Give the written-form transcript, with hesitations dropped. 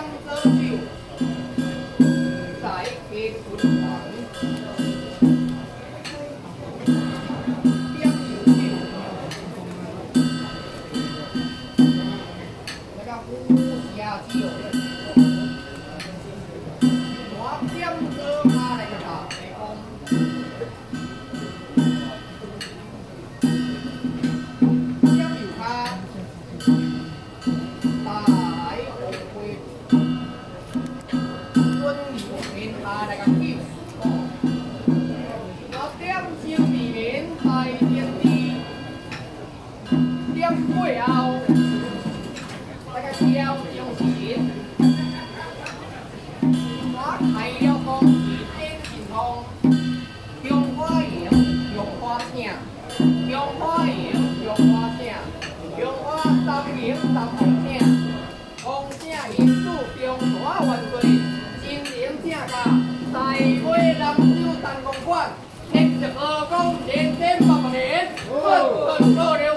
做酒，在结婚房。点酒酒，那个夫下酒，我点做下来个大白公。 背後，大家只有用錢，我係了講錢健康，用花型，用花聲，用花型，用花聲，用花三型三紅聲，紅聲因素中華萬歲，真靈正價，大尾南州彈簧管，歷史河工連天800年，順順多流。